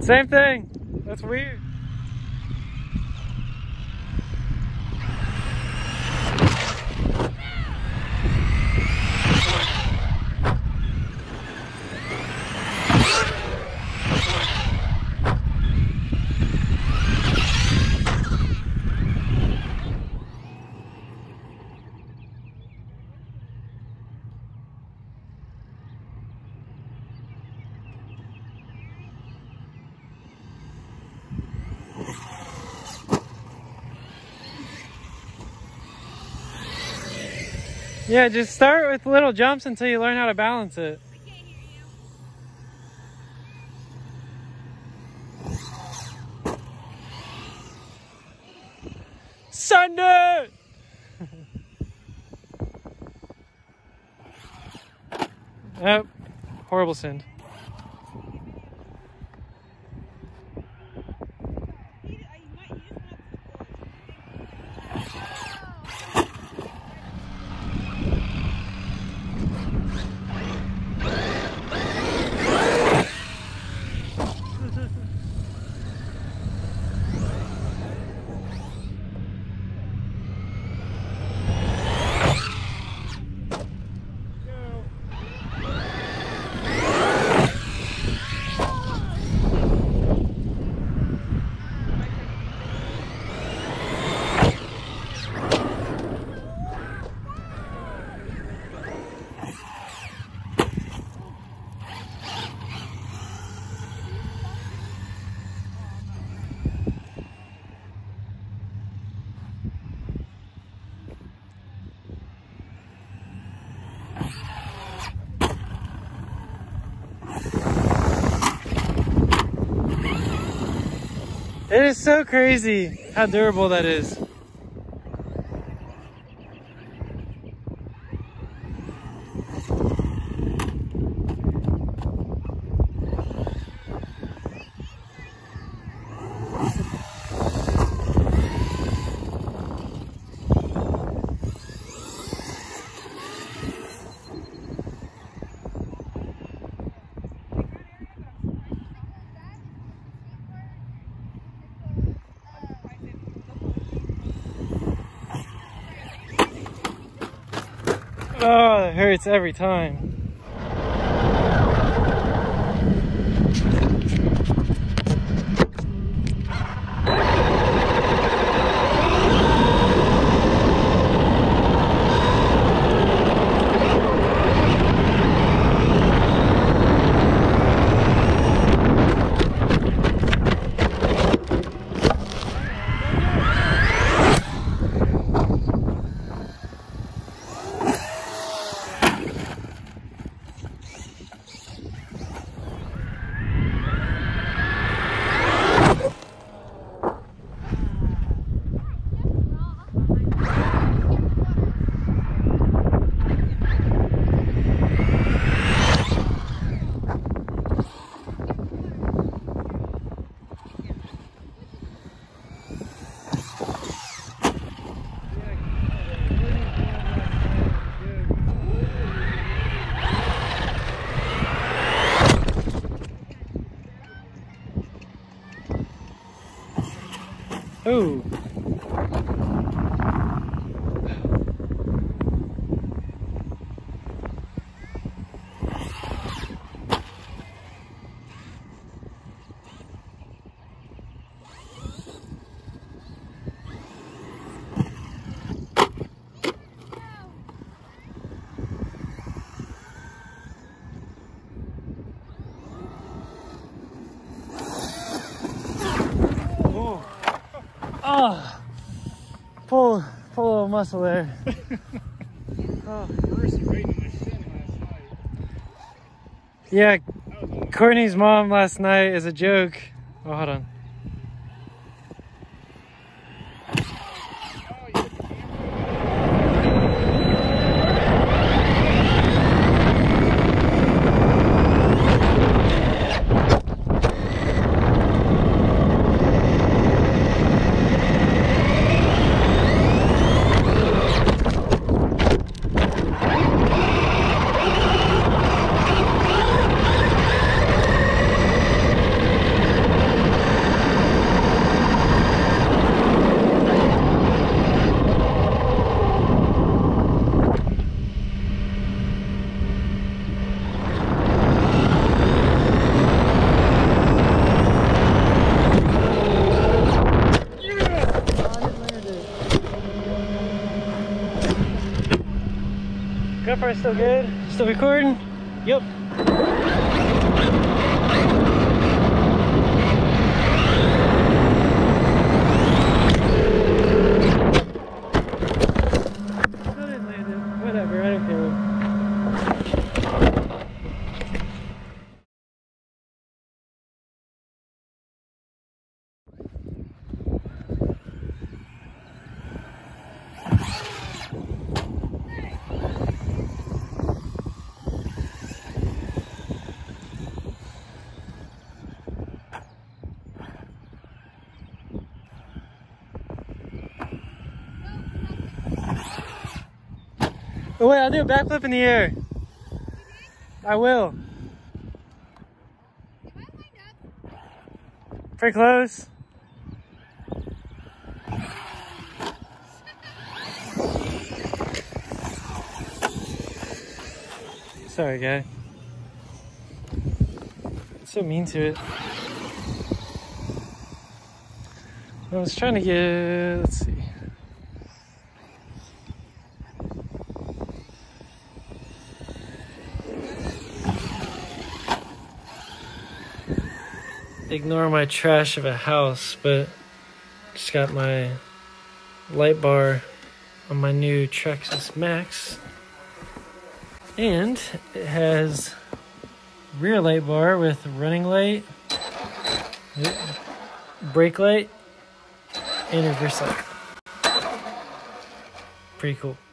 Same thing. That's weird. Yeah, just start with little jumps until you learn how to balance it. I can't hear you. Sunday! Oh, horrible send. It is so crazy how durable that is. Oh, it hurts every time. Ooh. Oh, pull a little muscle there. Oh. Yeah, Courtney's mom last night is a joke. Oh, hold on. still good? Still recording? Yep. Whatever, I don't care. Oh wait, I'll do a backflip in the air. I will. Pretty close. Sorry, guy. So mean to it. I was trying to get, let's see. Ignore my trash of a house, but just got my light bar on my new Traxxas Maxx. And it has rear light bar with running light, brake light, and reverse light. Pretty cool.